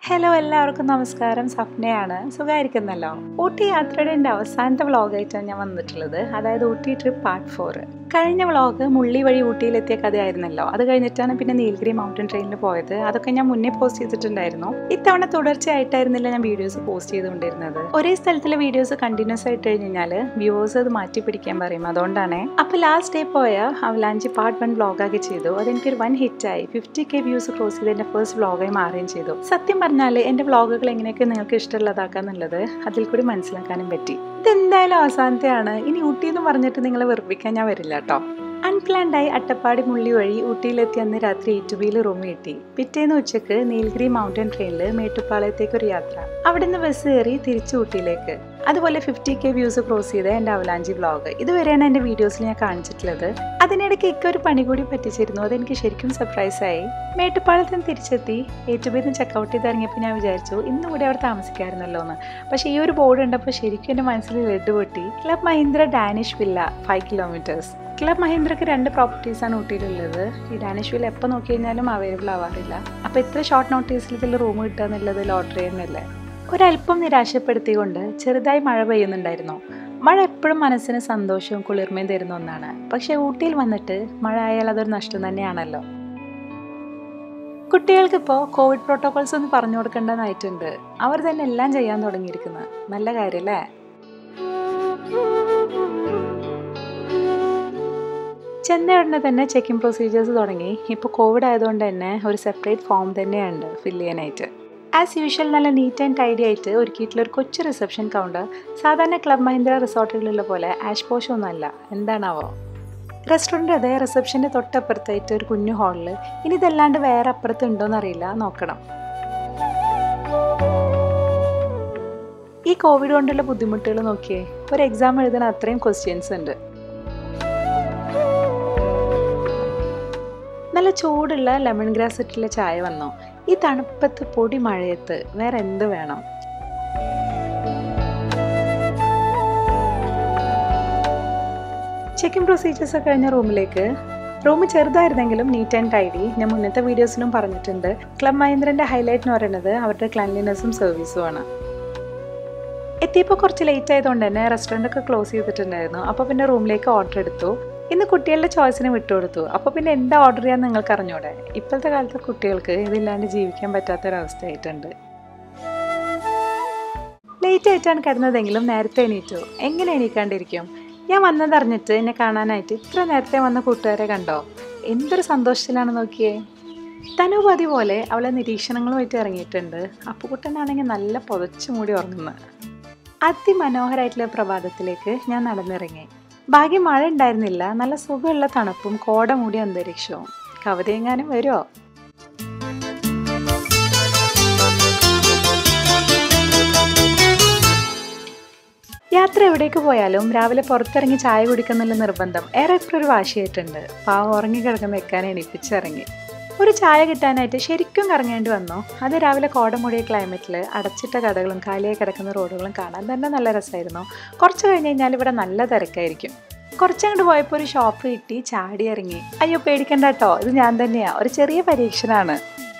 Hello എല്ലാവർക്കും നമസ്കാരം. സഫ്നയാണ്. സുഖമായിരിക്കുന്നല്ലോ. ഊട്ടി യാത്രയുടെ എൻ്റെ അവസാനത്തെ വ്ളോഗായിട്ടാണ് ഞാൻ വന്നിട്ടുള്ളത്. അതായത് ഊട്ടി ട്രിപ്പ് പാർട്ട് 4. കഴിഞ്ഞ വ്ളോഗ് മുള്ളി വഴി ഊട്ടിയിലെത്തിയ കഥയായിരുന്നല്ലോ. അത് കഴിഞ്ഞിട്ടാണ് പിന്നെ നീലഗിരി മൗണ്ടൻ ട്രെയിനിൽ പോയത്. അതൊക്കെ ഞാൻ മുന്നേ പോസ്റ്റ് ചെയ്തിട്ടുണ്ടായിരുന്നു. ഇത്തവണ തുടർച്ചയായിട്ടായിരുന്നില്ല ഞാൻ വീഡിയോസ് പോസ്റ്റ് ചെയ്തുകൊണ്ടിരുന്നത്. ഒരേ സ്ഥലത്തിലെ വീഡിയോസ് കണ്ടിന്യൂസ് ആയിട്ട് കഴിഞ്ഞാൽ വ്യൂവേഴ്സ് അത് മാറ്റി പിടിക്കാൻ പറയും. അതുകൊണ്ടാണ്. അപ്പോൾ ലാസ്റ്റ് ഡേ പോയ അവലാഞ്ചി പാർട്ട് 1 വ്ളോഗാക്കി ചെയ്തു. അതെനിക്കൊരു 1 ഹിറ്റായി. 50K വ്യൂസ് ക്രോസ് ചെയ്ത് എൻ്റെ ഫസ്റ്റ് വ്ളോഗായി മാറുകയും ചെയ്തു. സത്യം പറഞ്ഞാൽ എൻ്റെ വ്ളോഗുകൾ എങ്ങനെയൊക്കെ നിങ്ങൾക്ക് ഇഷ്ടമുള്ളതാക്കാന്നുള്ളത് അതിൽ കൂടി മനസ്സിലാക്കാനും പറ്റി. ഇതെന്തായാലും അവസാനത്തെയാണ്. ഇനി ഊട്ടി എന്ന് പറഞ്ഞിട്ട് നിങ്ങളെ വെറുപ്പിക്കാൻ ഞാൻ വരില്ല കേട്ടോ. അൺപ്ലാൻഡായി അട്ടപ്പാടി മുള്ളി വഴി ഊട്ടിയിലെത്തി അന്ന് രാത്രി ഈറ്റുബിയിൽ റൂം കിട്ടി. പിറ്റേന്ന് ഉച്ചക്ക് നീലഗിരി മൗണ്ടൻ ട്രെയിനിൽ മേട്ടുപ്പാളയത്തേക്ക് ഒരു യാത്ര. അവിടെ നിന്ന് ബസ് കയറി തിരിച്ച് ഊട്ടിയിലേക്ക്. അതുപോലെ 50K വ്യൂസ് ക്രോസ് ചെയ്ത എൻ്റെ അവലാഞ്ചി വ്ളോഗ്. ഇതുവരെയാണ് എൻ്റെ വീഡിയോസിൽ ഞാൻ കാണിച്ചിട്ടുള്ളത്. അതിനിടയ്ക്ക് ഒരു പണി കൂടി പറ്റിച്ചിരുന്നു. അതെനിക്ക് ശരിക്കും സർപ്രൈസായി. മേട്ടുപ്പാളയത്തിൽ നിന്ന് തിരിച്ചെത്തി ഈറ്റുബിയിൽ നിന്ന് ചെക്കൗട്ട് ചെയ്ത് ഇറങ്ങിയപ്പോൾ ഞാൻ വിചാരിച്ചു ഇന്നും കൂടി അവിടെ താമസിക്കാമായിരുന്നല്ലോ എന്ന്. പക്ഷേ ഈ ഒരു ബോർഡ് ഉണ്ടപ്പോൾ ശരിക്കും എൻ്റെ മനസ്സിൽ ലഡ് പൊട്ടി. Club Mahindra Danish villa 5 kilometres. Club മഹീന്ദ്രക്ക് 2 പ്രോപ്പർട്ടീസാണ് ഊട്ടിയിലുള്ളത്. ഈ ഡാനിഷ് വില്ല എപ്പോൾ നോക്കി കഴിഞ്ഞാലും അവൈലബിൾ ആവാറില്ല. അപ്പോൾ ഇത്ര ഷോർട്ട് നോട്ടീസിൽ ഇതിൽ റൂം കിട്ടുക എന്നുള്ളത് ലോട്ടറി തന്നെയല്ലേ. ഒരല്പം നിരാശപ്പെടുത്തിക്കൊണ്ട് ചെറുതായി മഴ പെയ്യുന്നുണ്ടായിരുന്നു. മഴ എപ്പോഴും മനസ്സിന് സന്തോഷവും കുളിർമയും തരുന്ന ഒന്നാണ്. പക്ഷേ ഊട്ടിയിൽ വന്നിട്ട് മഴ ആയാൽ അതൊരു നഷ്ടം തന്നെയാണല്ലോ. കുട്ടികൾക്കിപ്പോൾ കോവിഡ് പ്രോട്ടോകോൾസ് ഒന്നും പറഞ്ഞു കൊടുക്കേണ്ടതായിട്ടുണ്ട്. അവർ തന്നെ എല്ലാം ചെയ്യാൻ തുടങ്ങിയിരിക്കുന്നത്. നല്ല കാര്യമല്ലേ. ചെന്ന ഉടനെ തന്നെ ചെക്കിംഗ് പ്രൊസീജിയേഴ്സ് തുടങ്ങി. ഇപ്പോൾ കോവിഡ് ആയതുകൊണ്ട് തന്നെ ഒരു സെപ്പറേറ്റ് ഫോം തന്നെയുണ്ട് ഫില്ല് ചെയ്യാനായിട്ട്. ആസ് യൂഷ്വൽ നല്ല നീറ്റ് ആൻഡ് ടൈഡി ആയിട്ട് ഒരുക്കിയിട്ടുള്ളൊരു കൊച്ചു റിസപ്ഷൻ കൗണ്ടർ. സാധാരണ ക്ലബ് മഹീന്ദ്ര റിസോർട്ടുകളിലുള്ള പോലെ ആഷ് പോഷ് ഒന്നുമല്ല. എന്താണാവോ. റെസ്റ്റോറൻറ്റ് അതേ റിസപ്ഷൻ്റെ തൊട്ടപ്പുറത്തായിട്ട് ഒരു കുഞ്ഞു ഹാളിൽ. ഇനി ഇതല്ലാണ്ട് വേറെ അപ്പുറത്ത് ഉണ്ടോയെന്നറിയില്ല, നോക്കണം. ഈ കോവിഡ് കൊണ്ടുള്ള ബുദ്ധിമുട്ടുകൾ നോക്കിയേ. ഒരു എക്സാം എഴുതാൻ അത്രയും ക്വസ്റ്റ്യൻസ് ഉണ്ട്. നല്ല ചൂടുള്ള ലെമൺ ഗ്രാസ് ഇട്ടുള്ള ചായ വന്നു. ഈ തണുപ്പത്ത് പൊടി മഴയത്ത് വേറെ എന്ത് വേണം. ചെക്കിംഗ് പ്രൊസീജിയേഴ്സ് ഒക്കെ കഴിഞ്ഞ റൂമിലേക്ക്. റൂം ചെറുതായിരുന്നെങ്കിലും നീറ്റ് ആൻഡ് ടൈഡി. ഞാൻ മുന്നത്തെ വീഡിയോസിലും പറഞ്ഞിട്ടുണ്ട്. ക്ലബ് മഹീന്ദ്രൻ്റെ ഹൈലൈറ്റ് എന്ന് പറയുന്നത് അവരുടെ ക്ലീൻലിനെസ്സും സർവീസുമാണ്. എത്തിയപ്പോൾ കുറച്ച് ലേറ്റ് ആയതുകൊണ്ട് തന്നെ റെസ്റ്റോറൻ്റ് ഒക്കെ ക്ലോസ് ചെയ്തിട്ടുണ്ടായിരുന്നു. അപ്പോൾ പിന്നെ റൂമിലേക്ക് ഓർഡർ എടുത്തു. ഇന്ന് കുട്ടികളുടെ ചോയ്സിന് വിട്ടുകൊടുത്തു. അപ്പോൾ പിന്നെ എന്താ ഓർഡർ ചെയ്യാന്ന് നിങ്ങൾക്ക് അറിഞ്ഞൂടെ. ഇപ്പോഴത്തെ കാലത്തെ കുട്ടികൾക്ക് ഇതില്ലാണ്ട് ജീവിക്കാൻ പറ്റാത്തൊരവസ്ഥയായിട്ടുണ്ട്. ലേറ്റ് ആയിട്ടാണ് കിടന്നതെങ്കിലും നേരത്തെ എണീറ്റു. എങ്ങനെ എണീക്കാണ്ടിരിക്കും. ഞാൻ വന്നതറിഞ്ഞിട്ട് എന്നെ കാണാനായിട്ട് ഇത്ര നേരത്തെ വന്ന കൂട്ടുകാരെ കണ്ടോ. എന്തൊരു സന്തോഷത്തിലാണ് നോക്കിയേ. തനുപതി പോലെ അവളെ നിരീക്ഷണങ്ങളുമായിട്ട് ഇറങ്ങിയിട്ടുണ്ട്. അപ്പുകുട്ടനാണെങ്കിൽ നല്ല പുതച്ചു മൂടി ഉറങ്ങുന്നത്. അതിമനോഹരമായിട്ടുള്ള പ്രഭാതത്തിലേക്ക് ഞാൻ നടന്നിറങ്ങി. ഭാഗ്യം മഴ ഉണ്ടായിരുന്നില്ല. നല്ല സുഖമുള്ള തണുപ്പും കോട മൂടിയ അന്തരീക്ഷവും. കവിത എങ്ങാനും വരുമോ. യാത്ര എവിടേക്ക് പോയാലും രാവിലെ പുറത്തിറങ്ങി ചായ കുടിക്കുന്നുള്ള നിർബന്ധം ഏറെക്കുറെ ഒരു വാശിയായിട്ടുണ്ട്. പാവം ഉറങ്ങിക്കിടക്കുന്ന വെക്കാൻ എണീപ്പിച്ചിറങ്ങി. ഒരു ചായ കിട്ടാനായിട്ട് ശരിക്കും കറങ്ങേണ്ടി വന്നു. അത് രാവിലെ കോടമൂടിയ ക്ലൈമറ്റിൽ അടച്ചിട്ട കടകളും കാലിയായി കിടക്കുന്ന റോഡുകളും കാണാൻ തന്നെ നല്ല രസമായിരുന്നു. കുറച്ച് കഴിഞ്ഞ് കഴിഞ്ഞാൽ ഇവിടെ നല്ല തിരക്കായിരിക്കും. കുറച്ചങ്ങോട്ട് പോയപ്പോൾ ഒരു ഷോപ്പ് കിട്ടി. ചാടി ഇറങ്ങി. അയ്യോ പേടിക്കണ്ട കേട്ടോ, ഇത് ഞാൻ തന്നെയാ. ഒരു ചെറിയ പരീക്ഷണമാണ്.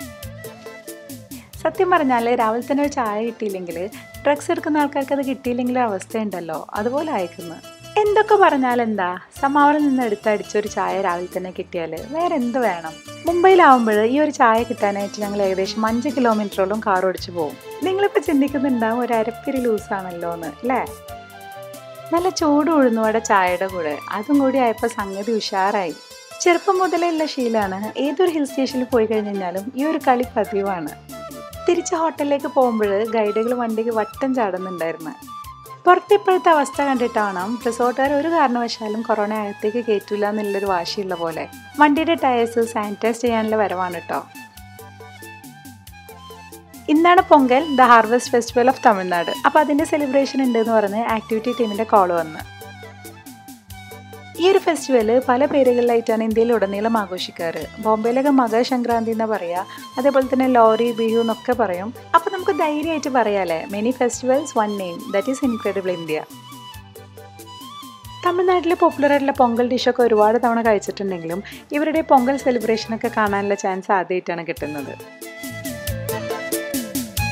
സത്യം പറഞ്ഞാൽ രാവിലെ തന്നെ ഒരു ചായ കിട്ടിയില്ലെങ്കിൽ ഡ്രഗ്സ് എടുക്കുന്ന ആൾക്കാർക്ക് അത് കിട്ടിയില്ലെങ്കിൽ അവസ്ഥയുണ്ടല്ലോ. അതുപോലെ അയക്കുന്നു. എന്തൊക്കെ പറഞ്ഞാലെന്താ, സമാവറിൽ നിന്ന് എടുത്തടിച്ചൊരു ചായ രാവിലെ തന്നെ കിട്ടിയാൽ വേറെ എന്ത് വേണം. മുംബൈയിലാവുമ്പോൾ ഈ ഒരു ചായ കിട്ടാനായിട്ട് ഞങ്ങൾ ഏകദേശം 5 കിലോമീറ്ററോളം കാർ ഓടിച്ചു പോകും. നിങ്ങളിപ്പോൾ ചിന്തിക്കുന്നുണ്ടാവും ഒരു അരപ്പിരി ലൂസാണല്ലോ എന്ന് അല്ലേ. നല്ല ചൂട് ഉഴുന്നുവട ചായയുടെ കൂടെ. അതും കൂടി ആയപ്പോൾ സംഗതി ഉഷാറായി. ചെറുപ്പം മുതലേ ഉള്ള ശീലമാണ്. ഏതൊരു ഹിൽ സ്റ്റേഷനിൽ പോയി കഴിഞ്ഞാലും ഈ ഒരു കളി പതിവാണ്. തിരിച്ച് ഹോട്ടലിലേക്ക് പോകുമ്പോൾ ഗൈഡുകൾ വണ്ടിക്ക് വട്ടം ചാടുന്നുണ്ടായിരുന്നു. പുറത്തിപ്പോഴത്തെ അവസ്ഥ കണ്ടിട്ടാണ് റിസോർട്ടുകാർ ഒരു കാരണവശാലും കൊറോണ അകത്തേക്ക് കയറ്റില്ല എന്നുള്ളൊരു വാശിയുള്ള പോലെ. വണ്ടിയുടെ ടയേഴ്സ് സാനിറ്റൈസ് ചെയ്യാനുള്ള വരവാണ് കേട്ടോ. ഇന്നാണ് Pongal, the harvest festival of Tamil Nadu. അപ്പോൾ അതിൻ്റെ സെലിബ്രേഷൻ ഉണ്ട് എന്ന് പറഞ്ഞ് ആക്ടിവിറ്റി ടീമിൻ്റെ കോൾ വന്ന്. ഈ ഒരു ഫെസ്റ്റിവൽ പല പേരുകളിലായിട്ടാണ് ഇന്ത്യയിലുടനീളം ആഘോഷിക്കാറ്. ബോംബെയിലൊക്കെ മകര സംക്രാന്തി എന്നാ പറയുക. അതേപോലെ തന്നെ ലോറി, ബിഹു എന്നൊക്കെ പറയും. അപ്പോൾ നമുക്ക് ധൈര്യമായിട്ട് പറയാല്ലേ, many festivals one name, that is incredible India. തമിഴ്നാട്ടിൽ പോപ്പുലറായിട്ടുള്ള പൊങ്കൽ ഡിഷൊക്കെ ഒരുപാട് തവണ കഴിച്ചിട്ടുണ്ടെങ്കിലും ഇവരുടെ പൊങ്കൽ സെലിബ്രേഷനൊക്കെ കാണാനുള്ള ചാൻസ് ആദ്യമായിട്ടാണ് കിട്ടുന്നത്.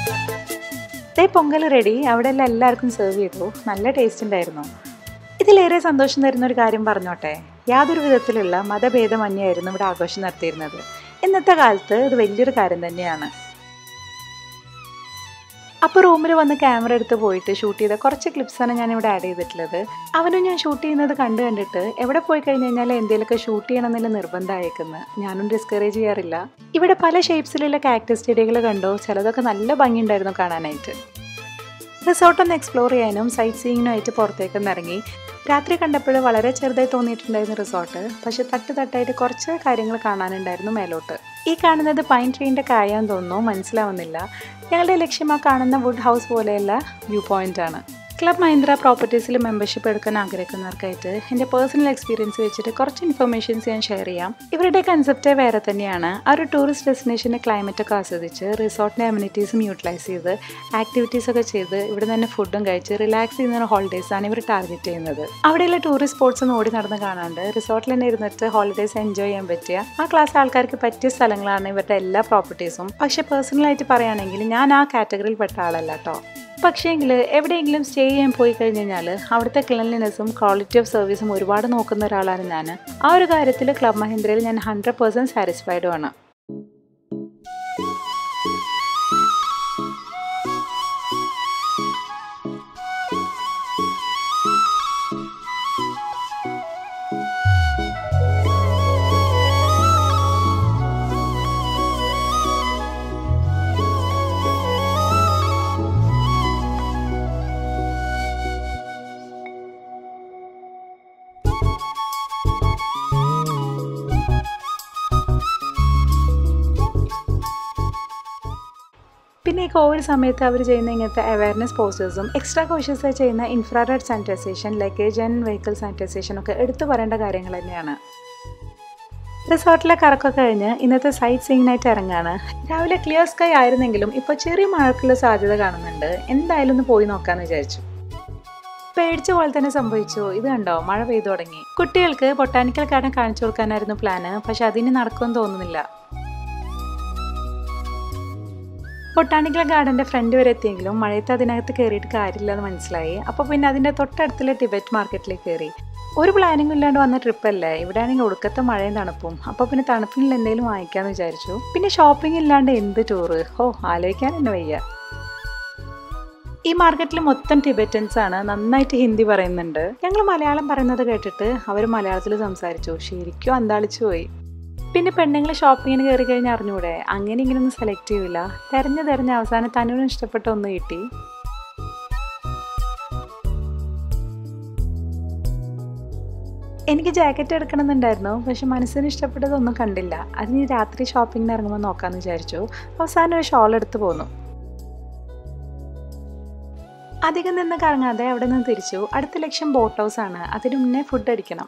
പൊങ്കൽ റെഡി, അവിടെ എല്ലാം എല്ലാവർക്കും സെർവ് ചെയ്തു. നല്ല ടേസ്റ്റ് ഉണ്ടായിരുന്നു. ഇതിലേറെ സന്തോഷം തരുന്ന ഒരു കാര്യം പറഞ്ഞോട്ടെ, യാതൊരു വിധത്തിലുള്ള മതഭേദമന്യായിരുന്നു ഇവിടെ ആഘോഷം നടത്തിയിരുന്നത്. ഇന്നത്തെ കാലത്ത് ഇത് വലിയൊരു കാര്യം തന്നെയാണ്. അപ്പോൾ റൂമിൽ വന്ന് ക്യാമറ എടുത്ത് പോയിട്ട് ഷൂട്ട് ചെയ്ത കുറച്ച് ക്ലിപ്സാണ് ഞാനിവിടെ ആഡ് ചെയ്തിട്ടുള്ളത്. അവനും ഞാൻ ഷൂട്ട് ചെയ്യുന്നത് കണ്ടിട്ട് എവിടെ പോയി കഴിഞ്ഞ് കഴിഞ്ഞാൽ എന്തെങ്കിലുമൊക്കെ ഷൂട്ട് ചെയ്യണമെന്നുള്ള നിർബന്ധമായേക്കുന്നത്. ഞാനും ഡിസ്കറേജ് ചെയ്യാറില്ല. ഇവിടെ പല ഷേപ്സിലുള്ള കാക്ടസ് ചെടികൾ കണ്ടു. ചിലതൊക്കെ നല്ല ഭംഗിയുണ്ടായിരുന്നു കാണാനായിട്ട്. റിസോർട്ടൊന്ന് എക്സ്പ്ലോർ ചെയ്യാനും സൈറ്റ് സീയിങ്ങിനുമായിട്ട് പുറത്തേക്കൊന്ന് ഇറങ്ങി. രാത്രി കണ്ടപ്പോൾ വളരെ ചെറുതായി തോന്നിയിട്ടുണ്ടായിരുന്നു റിസോർട്ട്. പക്ഷെ തട്ടായിട്ട് കുറച്ച് കാര്യങ്ങൾ കാണാനുണ്ടായിരുന്നു മേലോട്ട്. ഈ കാണുന്നത് പൈൻ ട്രീൻ്റെ കായാന്ന് തോന്നുന്നു, മനസ്സിലാവുന്നില്ല. ഞങ്ങളുടെ ലക്ഷ്യം ആ കാണുന്ന വുഡ് ഹൗസ് പോലെയുള്ള വ്യൂ പോയിൻ്റാണ്. ക്ലബ് മഹീന്ദ്ര പ്രോപ്പർട്ടീസിൽ മെമ്പർഷിപ്പ് എടുക്കാൻ ആഗ്രഹിക്കുന്നവർക്കായിട്ട് എൻ്റെ പേഴ്സണൽ എക്സ്പീരിയൻസ് വെച്ചിട്ട് കുറച്ച് ഇൻഫർമേഷൻസ് ഞാൻ ഷെയർ ചെയ്യാം. ഇവരുടെ കൺസെപ്റ്റ് വേറെ തന്നെയാണ്. ആ ഒരു ടൂറിസ്റ്റ് ഡെസ്റ്റിനേഷൻ്റെ ക്ലൈമറ്റൊക്കെ ആസ്വദിച്ച് റിസോർട്ടിൻ്റെ അമ്യൂണിറ്റീസും യൂട്ടിലൈസ് ചെയ്ത് ആക്ടിവിറ്റീസൊക്കെ ചെയ്ത് ഇവിടെ തന്നെ ഫുഡും കഴിച്ച് റിലാക്സ് ചെയ്യുന്ന ഹോളിഡേയ്സാണ് ഇവർ ടാർഗറ്റ് ചെയ്യുന്നത്. അവിടെയുള്ള ടൂറിസ്റ്റ് സ്പോട്ട്സ് ഒന്ന് ഓടി നടന്ന് കാണാണ്ട് റിസോർട്ടിൽ തന്നെ ഇരുന്നിട്ട് ഹോളിഡേയ്സ് എൻജോയ് ചെയ്യാൻ പറ്റിയ ആ ക്ലാസ് ആൾക്കാർക്ക് പറ്റിയ സ്ഥലങ്ങളാണ് ഇവരുടെ എല്ലാ പ്രോപ്പർട്ടീസും. പക്ഷേ പേഴ്സണലായിട്ട് പറയുകയാണെങ്കിൽ ഞാൻ ആ കാറ്റഗറിയിൽ പെട്ട ആളല്ല കേട്ടോ. പക്ഷേങ്കിൽ എവിടെയെങ്കിലും സ്റ്റേ ചെയ്യാൻ പോയി കഴിഞ്ഞ് കഴിഞ്ഞാൽ അവിടുത്തെ ക്ലീൻലിനെസ്സും ക്വാളിറ്റി ഓഫ് സർവീസും ഒരുപാട് നോക്കുന്ന ഒരാളാണ് ഞാൻ. ആ ഒരു കാര്യത്തിൽ ക്ലബ് മഹീന്ദ്രയിൽ ഞാൻ 100% സാറ്റിസ്ഫൈഡുമാണ്. പിന്നെ ഈ കോവിഡ് സമയത്ത് അവർ ചെയ്യുന്ന ഇങ്ങനത്തെ അവയർനെസ് പോസ്റ്റേഴ്സും എക്സ്ട്രാ കോഷ്യസായി ചെയ്യുന്ന infrared sanitisation, luggage and vehicle sanitisation ഒക്കെ എടുത്തു പറയേണ്ട കാര്യങ്ങൾ തന്നെയാണ്. റിസോർട്ടിലെ കറക്കൊക്കെ കഴിഞ്ഞ് ഇന്നത്തെ സൈറ്റ് സീയിങ്ങിനായിട്ട് ഇറങ്ങാണ്. രാവിലെ ക്ലിയർ സ്കൈ ആയിരുന്നെങ്കിലും ഇപ്പോൾ ചെറിയ മഴക്കുള്ള സാധ്യത കാണുന്നുണ്ട്. എന്തായാലും ഒന്ന് പോയി നോക്കാമെന്ന് വിചാരിച്ചു. പേടിച്ച പോലെ തന്നെ സംഭവിച്ചു. ഇത് കണ്ടോ, മഴ പെയ്തു തുടങ്ങി. കുട്ടികൾക്ക് ബൊട്ടാനിക്കൽ ഗാർഡൻ കാണിച്ചു കൊടുക്കാനായിരുന്നു പ്ലാന്. പക്ഷെ അതിന് നടക്കുമെന്ന് തോന്നുന്നില്ല. ബൊട്ടാനിക്കൽ ഗാർഡൻ്റെ ഫ്രണ്ട് വരെ എത്തിയെങ്കിലും മഴയത്ത് അതിനകത്ത് കയറിയിട്ട് കാര്യമില്ലെന്ന് മനസ്സിലായി. അപ്പോൾ പിന്നെ അതിൻ്റെ തൊട്ടടുത്തുള്ള ടിബറ്റ് മാർക്കറ്റിലേക്ക് കയറി. ഒരു പ്ലാനിങ്ങും ഇല്ലാണ്ട് വന്ന ട്രിപ്പല്ലേ. ഇവിടെ ആണെങ്കിൽ ഒടുക്കത്തെ മഴയും തണുപ്പും. അപ്പോൾ പിന്നെ തണുപ്പിനുള്ള എന്തെങ്കിലും വാങ്ങിക്കാമെന്ന് വിചാരിച്ചു. പിന്നെ ഷോപ്പിംഗ് ഇല്ലാണ്ട് എന്ത് ടൂറ്, ആലോചിക്കാൻ തന്നെ വയ്യ. ഈ മാർക്കറ്റിൽ മൊത്തം ടിബറ്റൻസ് ആണ്. നന്നായിട്ട് ഹിന്ദി പറയുന്നുണ്ട്. ഞങ്ങൾ മലയാളം പറയുന്നത് കേട്ടിട്ട് അവർ മലയാളത്തിൽ സംസാരിച്ചു. ശരിക്കും അന്താളിച്ചു പോയി. പിന്നെ പെണ്ണുങ്ങൾ ഷോപ്പിങ്ങിന് കയറി കഴിഞ്ഞാൽ അറിഞ്ഞൂടെ, അങ്ങനെ ഇങ്ങനെയൊന്നും സെലക്ട് ചെയ്യില്ല. തെരഞ്ഞ് അവസാനം തനുവിന് ഇഷ്ടപ്പെട്ട ഒന്ന് കിട്ടി. എനിക്ക് ജാക്കറ്റ് എടുക്കണമെന്നുണ്ടായിരുന്നു. പക്ഷെ മനസ്സിന് ഇഷ്ടപ്പെട്ടതൊന്നും കണ്ടില്ല. അതിന് രാത്രി ഷോപ്പിങ്ങിന് ഇറങ്ങുമ്പോൾ നോക്കാമെന്ന് വിചാരിച്ചു. അവസാനം ഒരു ഷോൾ എടുത്ത് പോന്നു. അധികം നിന്ന് കറങ്ങാതെ അവിടെ നിന്ന് തിരിച്ചു. അടുത്ത ലക്ഷ്യം ബോട്ട് ഹൗസ് ആണ്. അതിന് മുന്നേ ഫുഡ് അടിക്കണം.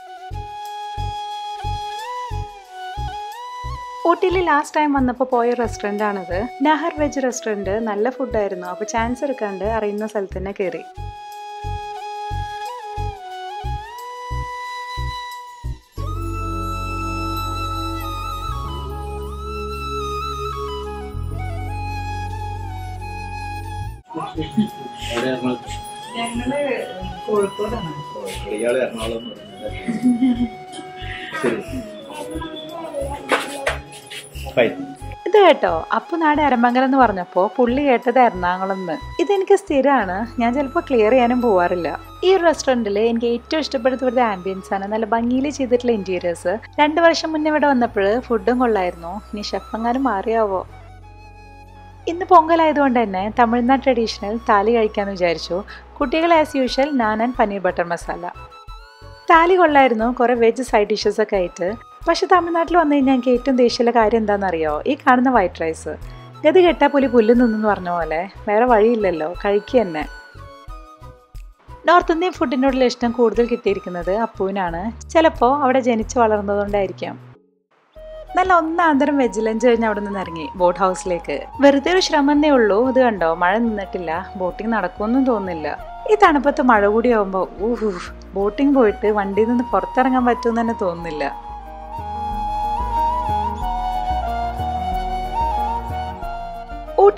ഊട്ടിയിൽ ലാസ്റ്റ് ടൈം വന്നപ്പോൾ പോയ റെസ്റ്റോറൻ്റ് ആണിത്. Nahar veg restaurant. നല്ല ഫുഡായിരുന്നു. അപ്പോൾ ചാൻസ് എടുക്കാണ്ട് അറിയുന്ന സ്ഥലത്ത് തന്നെ കയറി. ഞങ്ങള് കോഴിക്കോടാണ്. ഇത് കേട്ടോ, അപ്പൊ നാട് അരമംഗലം എന്ന് പറഞ്ഞപ്പോൾ പുള്ളി കേട്ടത് എറണാകുളം എന്ന്. ഇതെനിക്ക് സ്ഥിരമാണ്. ഞാൻ ചിലപ്പോൾ ക്ലിയർ ചെയ്യാനും പോവാറില്ല. ഈ ഒരു റെസ്റ്റോറൻറ്റിൽ എനിക്ക് ഏറ്റവും ഇഷ്ടപ്പെട്ടത് ഇവിടുത്തെ ആംബിയൻസ് ആണ്. നല്ല ഭംഗിയിൽ ചെയ്തിട്ടുള്ള ഇന്റീരിയേഴ്സ്. 2 വർഷം മുന്നേ ഇവിടെ വന്നപ്പോൾ ഫുഡും കൊള്ളായിരുന്നു. ഇനി ഷെഫെങ്ങാനും മാറിയാവോ. ഇന്ന് പൊങ്കലായതുകൊണ്ട് തന്നെ തമിഴ്നാട് ട്രഡീഷണൽ താലി കഴിക്കാമെന്ന് വിചാരിച്ചു. കുട്ടികൾ as usual naan and paneer butter masala. Thali കൊള്ളായിരുന്നു. കുറേ വെജ് സൈഡ് ഡിഷസ് ഒക്കെ ആയിട്ട്. പക്ഷെ തമിഴ്നാട്ടിൽ വന്നു കഴിഞ്ഞാൽ എനിക്ക് ഏറ്റവും ദേഷ്യമുള്ള കാര്യം എന്താണെന്നറിയോ, ഈ കാണുന്ന വൈറ്റ് റൈസ്. ഗതി കെട്ടാ പുലി പുല്ല് നിന്നെന്ന് പറഞ്ഞ പോലെ വേറെ വഴിയില്ലല്ലോ, കഴിക്കുക തന്നെ. നോർത്ത് ഇന്ത്യൻ ഫുഡിനോടുള്ള ഇഷ്ടം കൂടുതൽ കിട്ടിയിരിക്കുന്നത് അപ്പുവിനാണ്. ചിലപ്പോൾ അവിടെ ജനിച്ച് വളർന്നതുകൊണ്ടായിരിക്കാം. നല്ല ഒന്നാന്തരം വെജ് ലഞ്ച് കഴിഞ്ഞ് അവിടെ നിന്ന് ഇറങ്ങി ബോട്ട് ഹൗസിലേക്ക്. വെറുതെ ഒരു ശ്രമന്നേ ഉള്ളൂ. ഇത് കണ്ടോ, മഴ നിന്നിട്ടില്ല. ബോട്ടിങ് നടക്കുമെന്നും തോന്നുന്നില്ല. ഈ തണുപ്പത്ത് മഴ കൂടി ആവുമ്പോൾ ബോട്ടിങ് പോയിട്ട് വണ്ടിയിൽ നിന്ന് പുറത്തിറങ്ങാൻ പറ്റുമെന്ന് തന്നെ തോന്നുന്നില്ല. ഊട്ടി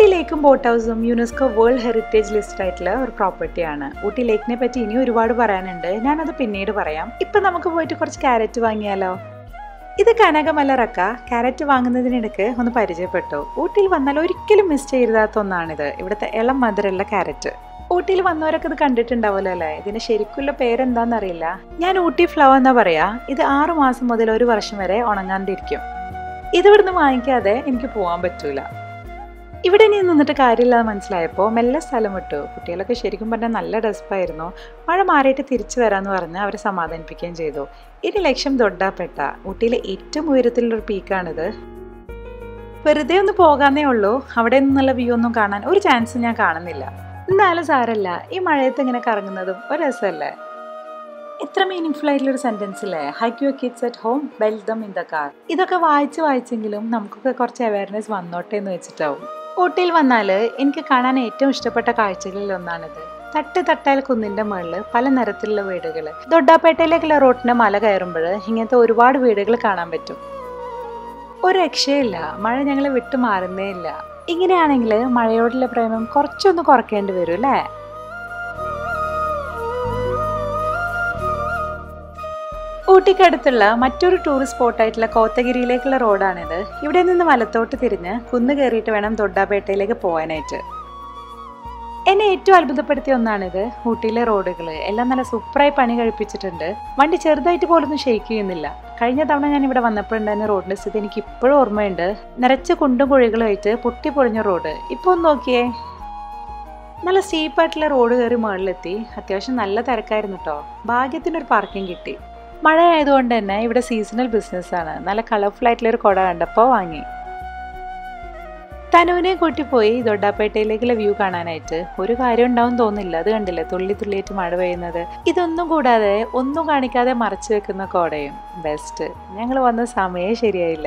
ഊട്ടി ലേക്കും ബോട്ട് ഹൗസും യുനെസ്കോ വേൾഡ് ഹെറിറ്റേജ് ലിസ്റ്റ് ആയിട്ടുള്ള ഒരു പ്രോപ്പർട്ടിയാണ്. ഊട്ടി ലേക്കിനെ പറ്റി ഇനി ഒരുപാട് പറയാനുണ്ട്, ഞാനത് പിന്നീട് പറയാം. ഇപ്പൊ നമുക്ക് പോയിട്ട് കുറച്ച് ക്യാരറ്റ് വാങ്ങിയാലോ? ഇത് കനകമലറക്ക. ക്യാരറ്റ് വാങ്ങുന്നതിനിടയ്ക്ക് ഒന്ന് പരിചയപ്പെട്ടു. ഊട്ടിയിൽ വന്നാൽ ഒരിക്കലും മിസ് ചെയ്താത്ത ഒന്നാണിത്, ഇവിടുത്തെ ഇളം മധുരമുള്ള ക്യാരറ്റ്. ഊട്ടിയിൽ വന്നവരൊക്കെ ഇത് കണ്ടിട്ടുണ്ടാവുമല്ലോ അല്ലേ? ഇതിന്റെ ശരിക്കുള്ള പേരെന്താണെന്നറിയില്ല. ഞാൻ ഊട്ടി ഫ്ലവർ എന്നാ പറയാ. ഇത് 6 മാസം മുതൽ 1 വർഷം വരെ ഉണങ്ങാണ്ടിരിക്കും. ഇത് ഇവിടുന്ന് വാങ്ങിക്കാതെ എനിക്ക് പോകാൻ പറ്റൂല. ഇവിടെ ഇനി നിന്നിട്ട് കാര്യമില്ലാതെ മനസ്സിലായപ്പോൾ മെല്ലെ സ്ഥലം വിട്ടു. കുട്ടികളൊക്കെ ശരിക്കും പറഞ്ഞാൽ നല്ല ഡെസ്പായിരുന്നു. മഴ മാറിയിട്ട് തിരിച്ചു വരാമെന്ന് പറഞ്ഞ് അവരെ സമാധാനിപ്പിക്കുകയും ചെയ്തു. ഇനി ലക്ഷ്യം ദൊഡ്ഡാപേട്ട, ഊട്ടിയിലെ ഏറ്റവും ഉയരത്തിലുള്ളൊരു പീക്കാണിത്. വെറുതെ ഒന്ന് പോകാന്നേ ഉള്ളൂ, അവിടെ നിന്നുള്ള വ്യൂ ഒന്നും കാണാൻ ഒരു ചാൻസ് ഞാൻ കാണുന്നില്ല. എന്നാലും സാരല്ല, ഈ മഴയത്ത് ഇങ്ങനെ കറങ്ങുന്നതും ഒരു രസമല്ലേ? എത്ര മീനിങ് ഫുൾ ആയിട്ടുള്ളൊരു സെന്റൻസ് അല്ലേ? Hike your kids at home, belt them in the car. ഇതൊക്കെ വായിച്ചെങ്കിലും നമുക്കൊക്കെ കുറച്ച് അവയർനെസ് വന്നോട്ടെ എന്ന് വെച്ചിട്ടാവും. ഊട്ടിയിൽ വന്നാൽ എനിക്ക് കാണാൻ ഏറ്റവും ഇഷ്ടപ്പെട്ട കാഴ്ചകളിൽ ഒന്നാണിത്. തട്ടാൽ കുന്നിന്റെ മുകളിൽ പല നിറത്തിലുള്ള വീടുകൾ. ദൊഡ്ഡാപേട്ടയിലേക്കുള്ള റോട്ടിന് മല കയറുമ്പോൾ ഇങ്ങനത്തെ ഒരുപാട് വീടുകൾ കാണാൻ പറ്റും. ഒരു രക്ഷയില്ല, മഴ ഞങ്ങളെ വിട്ടു മാറുന്നേ ഇല്ല. ഇങ്ങനെയാണെങ്കിൽ മഴയോടുള്ള പ്രേമം കുറച്ചൊന്ന് കുറയ്ക്കേണ്ടി വരും അല്ലേ? ഊട്ടിക്കടുത്തുള്ള മറ്റൊരു ടൂറിസ്റ്റ് സ്പോട്ടായിട്ടുള്ള കോത്തഗിരിയിലേക്കുള്ള റോഡാണിത്. ഇവിടെ നിന്ന് വലത്തോട്ട് തിരിഞ്ഞ് കുന്ന് കയറിയിട്ട് വേണം ദൊഡ്ഡാപേട്ടയിലേക്ക് പോകാനായിട്ട്. എന്നെ ഏറ്റവും അത്ഭുതപ്പെടുത്തിയ ഒന്നാണിത്. ഊട്ടിയിലെ റോഡുകൾ എല്ലാം നല്ല സൂപ്പറായി പണി കഴിപ്പിച്ചിട്ടുണ്ട്. വണ്ടി ചെറുതായിട്ട് പോലൊന്നും ഷെയ്ക്ക് ചെയ്യുന്നില്ല. കഴിഞ്ഞ തവണ ഞാൻ ഇവിടെ വന്നപ്പോഴുണ്ടായിരുന്ന റോഡിന്റെ സ്ഥിതി എനിക്ക് ഇപ്പോഴും ഓർമ്മയുണ്ട്. നിറച്ച് കുണ്ടും കുഴികളുമായിട്ട് പൊട്ടിപ്പൊളിഞ്ഞ റോഡ്. ഇപ്പോൾ ഒന്ന് നോക്കിയേ, നല്ല സ്റ്റീപ്പായിട്ടുള്ള റോഡ് കയറി മുകളിലെത്തി. അത്യാവശ്യം നല്ല തിരക്കായിരുന്നു കേട്ടോ. ഭാഗ്യത്തിനൊരു പാർക്കിംഗ് കിട്ടി. മഴ ആയതുകൊണ്ട് തന്നെ ഇവിടെ സീസണൽ ബിസിനസ്സാണ്. നല്ല കളർഫുൾ ആയിട്ടുള്ളൊരു കുട കണ്ടപ്പോൾ വാങ്ങി. തനുവിനെ കൂട്ടിപ്പോയി ദൊഡ്ഡാപേട്ടയിലേക്കുള്ള വ്യൂ കാണാനായിട്ട്. ഒരു കാര്യം ഉണ്ടാവും തോന്നില്ല, അത് കണ്ടില്ലേ തുള്ളി തുള്ളിയായിട്ട് മഴ പെയ്യുന്നത്. ഇതൊന്നും കൂടാതെ ഒന്നും കാണിക്കാതെ മറച്ചു വെക്കുന്ന കോടയും. ബെസ്റ്റ്. ഞങ്ങൾ വന്ന സമയം ശരിയായില്ല.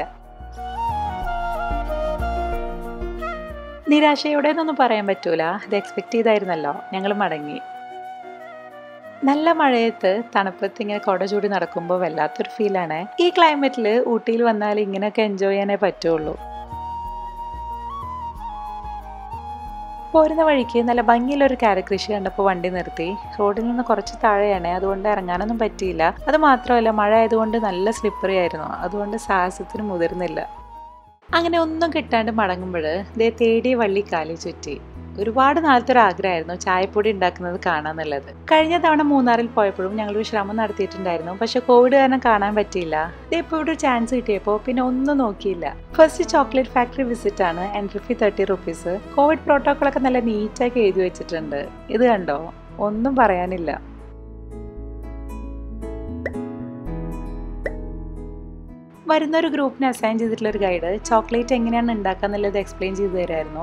നിരാശയോടെ എന്നൊന്നും പറയാൻ പറ്റൂല, ഇത് എക്സ്പെക്ട് ചെയ്തായിരുന്നല്ലോ. ഞങ്ങൾ മടങ്ങി. നല്ല മഴയത്ത് തണുപ്പത്ത് ഇങ്ങനെ കുട ചൂടി നടക്കുമ്പോൾ വല്ലാത്തൊരു ഫീലാണ്. ഈ ക്ലൈമറ്റിൽ ഊട്ടിയിൽ വന്നാൽ ഇങ്ങനെയൊക്കെ എൻജോയ് ചെയ്യാനേ പറ്റുള്ളൂ. പോരുന്ന വഴിക്ക് നല്ല ഭംഗിയുള്ളൊരു ക്യാരറ്റ് കൃഷി കണ്ടപ്പോൾ വണ്ടി നിർത്തി. റോഡിൽ നിന്ന് കുറച്ച് താഴെയാണ്, അതുകൊണ്ട് ഇറങ്ങാനൊന്നും പറ്റിയില്ല. അത് മാത്രമല്ല മഴ ആയതുകൊണ്ട് നല്ല സ്ലിപ്പറി ആയിരുന്നു, അതുകൊണ്ട് സാഹസത്തിന് മുതിർന്നില്ല. അങ്ങനെ ഒന്നും കിട്ടാണ്ട് മടങ്ങുമ്പോൾ ദേ തേടിയ വള്ളി കാലി ചുറ്റി. ഒരുപാട് നാളത്തെ ഒരു ആഗ്രഹമായിരുന്നു ചായപ്പൊടി ഉണ്ടാക്കുന്നത് കാണാന്നുള്ളത്. കഴിഞ്ഞ തവണ മൂന്നാറിൽ പോയപ്പോഴും ഞങ്ങളൊരു ശ്രമം നടത്തിയിട്ടുണ്ടായിരുന്നു, പക്ഷെ കോവിഡ് കാരണം കാണാൻ പറ്റിയില്ല. ഇതിപ്പോൾ ഇവിടെ ഒരു ചാൻസ് കിട്ടിയപ്പോൾ പിന്നെ ഒന്നും നോക്കിയില്ല. ഫസ്റ്റ് ചോക്ലേറ്റ് ഫാക്ടറി വിസിറ്റ് ആണ്. Entry fee 30 rupees. കോവിഡ് പ്രോട്ടോക്കോളൊക്കെ നല്ല നീറ്റാക്കി എഴുതി വെച്ചിട്ടുണ്ട്. ഇത് കണ്ടോ, ഒന്നും പറയാനില്ല. വരുന്ന ഒരു ഗ്രൂപ്പിന് അസൈൻ ചെയ്തിട്ടുള്ള ഒരു ഗൈഡ് ചോക്ലേറ്റ് എങ്ങനെയാണ് ഉണ്ടാക്കാന്നുള്ളത് എക്സ്പ്ലെയിൻ ചെയ്തു തരായിരുന്നു.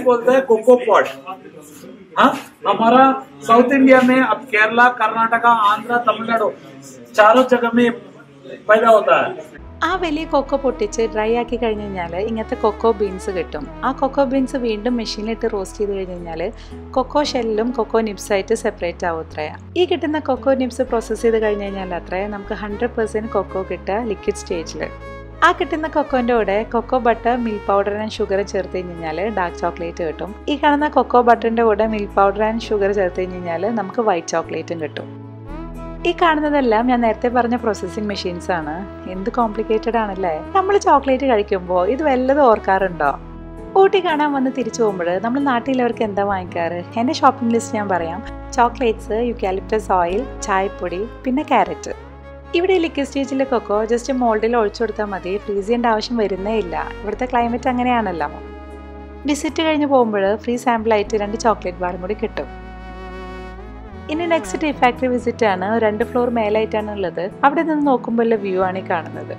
साउथ इंडिया में अब केरला, कर्नाटका, आंध्र, तमिलनाडु चारों जगह में पैदा होता है. ആ വലിയ കൊക്കോ പൊട്ടിച്ച് ഡ്രൈ ആക്കി കഴിഞ്ഞ് കഴിഞ്ഞാൽ ഇങ്ങനത്തെ കൊക്കോ ബീൻസ് കിട്ടും. ആ കൊക്കോ ബീൻസ് വീണ്ടും മെഷീനിലിട്ട് റോസ്റ്റ് ചെയ്ത് കഴിഞ്ഞ് കഴിഞ്ഞാൽ കൊക്കോ ഷെല്ലും കൊക്കോ നിപ്സായിട്ട് സെപ്പറേറ്റ് ആവും. അത്രയാ ഈ കിട്ടുന്ന കൊക്കോ നിപ്സ് പ്രോസസ്സ് ചെയ്ത് കഴിഞ്ഞ് കഴിഞ്ഞാൽ അത്രേ നമുക്ക് 100% കൊക്കോ കിട്ടുക ലിക്വിഡ് സ്റ്റേജിൽ. ആ കിട്ടുന്ന കൊക്കോൻ്റെ കൂടെ cocoa butter, milk powder and sugar ചേർത്ത് കഴിഞ്ഞാൽ ഡാർക്ക് ചോക്ലേറ്റ് കിട്ടും. ഈ കാണുന്ന കൊക്കോ ബട്ടറിൻ്റെ കൂടെ മിൽക്ക് പൗഡർ ആൻഡ് ഷുഗർ ചേർത്ത് കഴിഞ്ഞാൽ നമുക്ക് വൈറ്റ് ചോക്ലേറ്റും കിട്ടും. ഈ കാണുന്നതെല്ലാം ഞാൻ നേരത്തെ പറഞ്ഞ പ്രോസസ്സിംഗ് മെഷീൻസ് ആണ്. എന്ത് കോംപ്ലിക്കേറ്റഡ് ആണല്ലേ? നമ്മൾ ചോക്ലേറ്റ് കഴിക്കുമ്പോൾ ഇത് വല്ലതും ഓർക്കാറുണ്ടോ? ഊട്ടി കാണാൻ വന്ന് തിരിച്ചു പോകുമ്പോൾ നമ്മൾ നാട്ടിലുള്ളവർക്ക് എന്താ വാങ്ങിക്കാറ്? എൻ്റെ ഷോപ്പിംഗ് ലിസ്റ്റ് ഞാൻ പറയാം. ചോക്ലേറ്റ്സ്, യൂക്കാലിപ്റ്റസ് ഓയിൽ, ചായപ്പൊടി, പിന്നെ ക്യാരറ്റ്. ഇവിടെ ലിക്വിഡ് സ്റ്റേജിലെ കൊക്കോ ജസ്റ്റ് മോൾഡിൽ ഒഴിച്ചു കൊടുത്താൽ മതി, ഫ്രീസ് ചെയ്യേണ്ട ആവശ്യം വരുന്നേ ഇല്ല. ഇവിടുത്തെ ക്ലൈമറ്റ് അങ്ങനെയാണല്ലോ. വിസിറ്റ് കഴിഞ്ഞ് പോകുമ്പോൾ ഫ്രീ സാമ്പിളായിട്ട് 2 ചോക്ലേറ്റ് ബാറും കൂടി കിട്ടും. ഇനി നെക്സ്റ്റ് ടീ ഫാക്ടറി വിസിറ്റ് ആണ്. 2 ഫ്ലോർ മേലായിട്ടാണ് ഉള്ളത്. അവിടെ നിന്ന് നോക്കുമ്പോൾ വ്യൂ ആണ് ഈ കാണുന്നത്.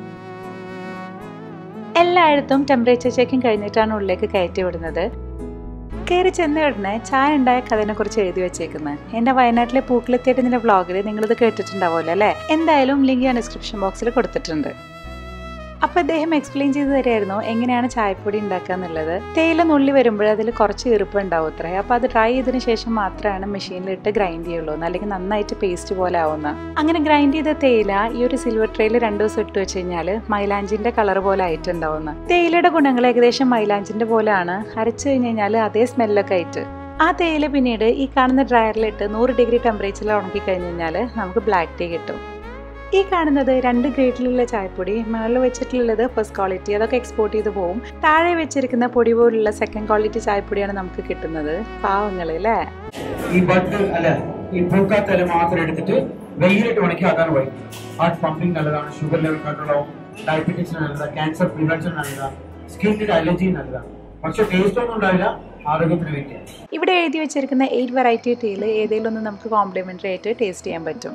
എല്ലായിടത്തും ടെമ്പറേച്ചർ ചെക്കിങ് കഴിഞ്ഞിട്ടാണ് ഉള്ളിലേക്ക് കയറ്റി വിടുന്നത്. കയറി ചെന്ന ഉടനെ ചായ ഉണ്ടായ കഥനെ കുറിച്ച് എഴുതി വെച്ചേക്കുന്നത്. എൻ്റെ വയനാട്ടിലെ പൂക്കളെത്തിയതിൻ്റെ വ്ളോഗിൽ നിങ്ങളിത് കേട്ടിട്ടുണ്ടാവുമല്ലോ അല്ലേ? എന്തായാലും ലിങ്ക് ഞാൻ ഡിസ്ക്രിപ്ഷൻ ബോക്സിൽ കൊടുത്തിട്ടുണ്ട്. അപ്പോൾ അദ്ദേഹം എക്സ്പ്ലെയിൻ ചെയ്ത് തരുമായിരുന്നു എങ്ങനെയാണ് ചായപ്പൊടി ഉണ്ടാക്കുക എന്നുള്ളത്. തേയില നുള്ളി വരുമ്പോൾ അതിൽ കുറച്ച് ഈർപ്പം ഉണ്ടാവും അത്രേ. അപ്പോൾ അത് ഡ്രൈ ചെയ്തതിന് ശേഷം മാത്രമാണ് മെഷീനിലിട്ട് ഗ്രൈൻഡ് ചെയ്യുള്ളൂ, അല്ലെങ്കിൽ നന്നായിട്ട് പേസ്റ്റ് പോലെ ആവുന്ന. അങ്ങനെ ഗ്രൈൻഡ് ചെയ്ത തേയില ഈ ഒരു സിൽവർ ട്രേയിൽ 2 ദിവസം ഇട്ട് വെച്ച് കഴിഞ്ഞാൽ മൈലാഞ്ചിന്റെ കളർ പോലെ ആയിട്ടുണ്ടാവുന്ന. തേയിലയുടെ ഗുണങ്ങൾ ഏകദേശം മൈലാഞ്ചിന്റെ പോലെയാണ്. അരച്ചു കഴിഞ്ഞ് കഴിഞ്ഞാൽ അതേ സ്മെല്ലൊക്കെ ആയിട്ട്. ആ തേയില പിന്നീട് ഈ കാണുന്ന ഡ്രയറിലിട്ട് 100 ഡിഗ്രി ടെമ്പറേച്ചറിൽ ഉണക്കി കഴിഞ്ഞ് കഴിഞ്ഞാൽ നമുക്ക് ബ്ലാക്ക് ടീ കിട്ടും. ഈ കാണുന്നത് 2 ഗ്രേഡിലുള്ള ചായപ്പൊടി. മുകളിൽ വെച്ചിട്ടുള്ളത് ഫസ്റ്റ് ക്വാളിറ്റി, അതൊക്കെ എക്സ്പോർട്ട് ചെയ്ത് പോകും. താഴെ വെച്ചിരിക്കുന്ന പൊടി പോലുള്ള സെക്കൻഡ് ക്വാളിറ്റി ചായപ്പൊടിയാണ് നമുക്ക് കിട്ടുന്നത്. പാവങ്ങൾ അല്ലേ. ഈ ബഡ് അല്ല ഈ പൂക്കാത്തല മാത്രം എടുത്തിട്ട് വെയിലിട്ട് ഉണക്കി അതാണ് വൈകുന്നത്. ഹാർട്ട് പമ്പിങ് നല്ലതാണ്, ഷുഗർ ലെവൽ കൺട്രോൾ ആവും, ഡയബറ്റീസിന് നല്ലതാണ്, ക്യാൻസർ പ്രിവെൻഷൻ നല്ലതാണ്, സ്കിന്നിന് അലർജി നല്ലതാണ്. പക്ഷെ ടേസ്റ്റ് ഒന്നും ഉണ്ടാവില്ല, ആരോഗ്യത്തിന് വേണ്ടിയാണ്. ഇവിടെ എഴുതി വെച്ചിരിക്കുന്ന 8 വെറൈറ്റി ടീയിൽ ഏതെങ്കിലും ഒന്ന് നമുക്ക് കോംപ്ലിമെന്ററി ആയിട്ട് ടേസ്റ്റ് ചെയ്യാൻ പറ്റും.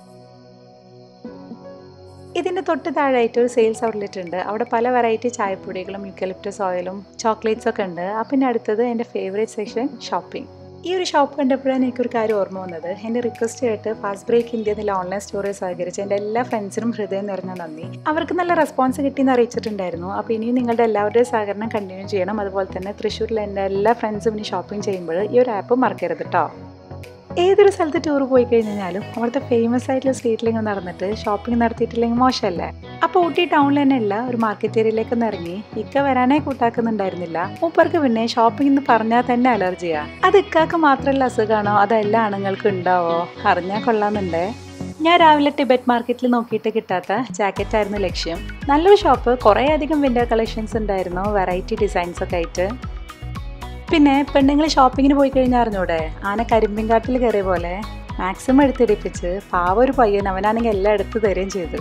ഇതിൻ്റെ തൊട്ട് താഴെയായിട്ട് ഒരു സെയിൽസ് ഔട്ട്ലെറ്റ് ഉണ്ട്. അവിടെ പല വെറൈറ്റി ചായപ്പൊടികളും യൂക്കലിപ്റ്റസ് ഓയിലും ചോക്ലേറ്റ്സ് ഒക്കെ ഉണ്ട്. പിന്നെ അടുത്തത് എൻ്റെ ഫേവറേറ്റ് സെക്ഷൻ ഷോപ്പിംഗ്. ഈ ഒരു ഷോപ്പ് കണ്ടപ്പോഴാണ് എനിക്കൊരു കാര്യം ഓർമ്മ വന്നത്. എൻ്റെ റിക്വസ്റ്റ് ആയിട്ട് ഫാസ്റ്റ് ബ്രേക്ക് ഇന്ത്യ എന്നുള്ള ഓൺലൈൻ സ്റ്റോറി സഹകരിച്ച് എൻ്റെ എല്ലാ ഫ്രണ്ട്സിനും ഹൃദയം നിറഞ്ഞ നന്ദി. അവർക്ക് നല്ല റെസ്പോൺസ് കിട്ടിയെന്ന് അറിയിച്ചിട്ടുണ്ടായിരുന്നു. അപ്പോൾ ഇനിയും നിങ്ങളുടെ എല്ലാവരുടെയും സഹകരണം കണ്ടിന്യൂ ചെയ്യണം. അതുപോലെ തന്നെ തൃശ്ശൂരിലെ എൻ്റെ എല്ലാ ഫ്രണ്ട്സും ഇനി ഷോപ്പിംഗ് ചെയ്യുമ്പോൾ ഈ ഒരു ആപ്പ് മറക്കരുത് കേട്ടോ. ഏതൊരു സ്ഥലത്ത് ടൂർ പോയി കഴിഞ്ഞാലും അവിടുത്തെ ഫേമസ് ആയിട്ടുള്ള സ്ട്രീറ്റിലിങ്ങനെ നടന്നിട്ട് ഷോപ്പിംഗ് നടത്തിയിട്ടില്ലെങ്കിൽ മോശമല്ലേ. അപ്പോൾ ഊട്ടി ടൗണിൽ തന്നെ അല്ല, ഒരു മാർക്കറ്റ് ഏരിയയിലേക്ക് ഒന്ന് ഇറങ്ങി ഇക്ക വരാനേ കൂട്ടാക്കുന്നുണ്ടായിരുന്നില്ല. മൂപ്പർക്ക് പിന്നെ ഷോപ്പിംഗ് എന്ന് പറഞ്ഞാൽ തന്നെ അലർജിയാ. അത് ഇക്കാക്ക് മാത്രമല്ല അസുഖമാണോ അതോ എല്ലാ ആണുങ്ങൾക്കും ഉണ്ടാവോ? അറിഞ്ഞാൽ കൊള്ളാമെന്നുണ്ടേ. ഞാൻ രാവിലെ ടിബറ്റ് മാർക്കറ്റിൽ നോക്കിയിട്ട് കിട്ടാത്ത ജാക്കറ്റായിരുന്നു ലക്ഷ്യം. നല്ലൊരു ഷോപ്പ്, കുറേ അധികം വിൻ്റർ കളക്ഷൻസ് ഉണ്ടായിരുന്നു, വെറൈറ്റി ഡിസൈൻസ് ഒക്കെ ആയിട്ട്. പിന്നെ പെണ്ണുങ്ങൾ ഷോപ്പിങ്ങിന് പോയി കഴിഞ്ഞാൽ അറിഞ്ഞൂടെ, ആന കരിമ്പിൻകാട്ടിൽ കയറിയ പോലെ മാക്സിമം എടുത്തിടിപ്പിച്ച് പാവ ഒരു പയ്യൻ അവനാണെങ്കിൽ എല്ലാം എടുത്ത് തരുകയും ചെയ്തു.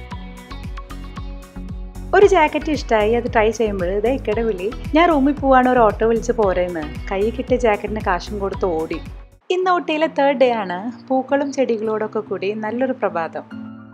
ഒരു ജാക്കറ്റ് ഇഷ്ടമായി, അത് ട്രൈ ചെയ്യുമ്പോൾ ഇതേ ഇക്കടെ വിളി, ഞാൻ റൂമിൽ പോവാണ്, ഒരു ഓട്ടോ വിളിച്ച് പോരേന്ന്. കൈ കിട്ടിയ ജാക്കറ്റിന് കാശും കൊടുത്ത് ഓടി. ഇന്ന് ഊട്ടിയിലെ 3rd ഡേ ആണ്. പൂക്കളും ചെടികളോടൊക്കെ കൂടി നല്ലൊരു പ്രഭാതം.